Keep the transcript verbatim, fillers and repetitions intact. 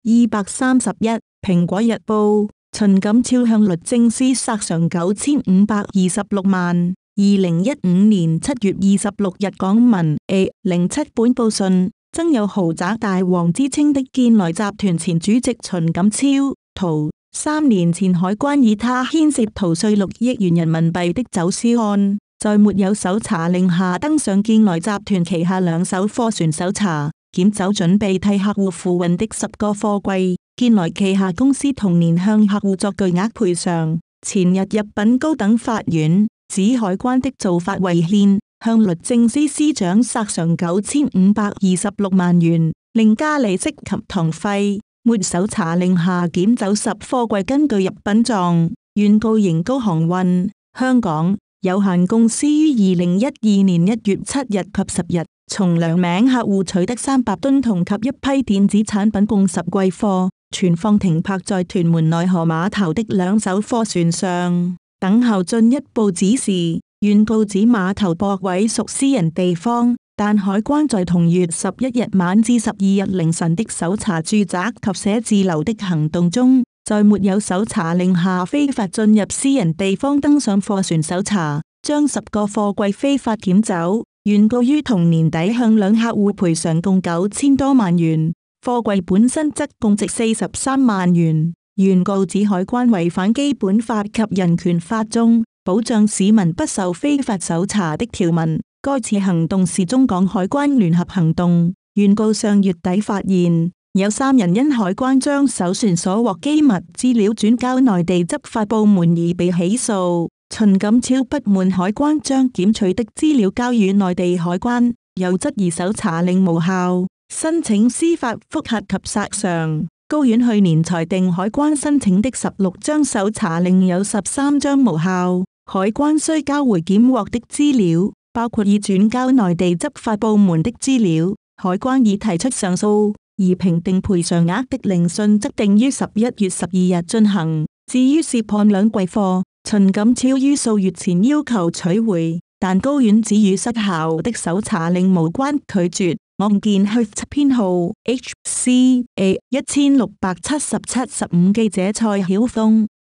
二百三十一。蘋果日報，秦錦超向律政司索償九千五百二十六萬。二零一五年七月二十六日港文 A 零七本報訊，曾有豪宅大王之稱的建來集團前主席秦錦超逃。三年前海關以他牽涉逃稅六億元人民幣的走私案，在沒有搜查令下登上建來集團旗下兩艘貨船搜查檢走準備替客戶付運的十個貨櫃。建來旗下公司同年向客戶作巨額賠償，前日入稟高等法院，指海關的做法違憲，向律政司司長索償九千五百二十六萬元，另加利息及堂費。沒搜查令下檢走十貨櫃，根據入稟狀，原告瀛高航運香港有限公司於二零一二年一月七日及十日，從兩名客戶取得三百噸銅及一批電子產品共十櫃貨，存放停泊在屯門內河碼頭的兩艘貨船上，等候進一步指示。原告指碼頭泊位屬私人地方，但海關在同月十一日晚至十二日凌晨的搜查住宅及寫字樓的行動中，在沒有搜查令下非法進入私人地方登上貨船搜查，將十個貨櫃非法檢走。原告於同年底向兩客戶賠償共九千多萬元，貨櫃本身則共值四十三萬元。原告指海關違反基本法及人權法中保障市民不受非法搜查的條文。該次行動是中港海關聯合行動。原告上月底發現有三人因海關將搜船所獲機密資料轉交內地執法部門而被起訴。秦錦超不滿海關將檢取的資料交予內地海關，又質疑搜查令無效，申請司法覆核及索償。高院去年裁定海關申請的十六張搜查令有十三張無效，海關須交回檢獲的資料，包括已轉交內地執法部門的資料。海關已提出上訴，而評定賠償額的聆訊則定於十一月十二日進行。至於涉案兩櫃貨，秦錦超於數月前要求取回，但高院指與失效的搜查令無關，拒絕。案件去編號 H C A 一千六百七十七十五，記者蔡曉峰。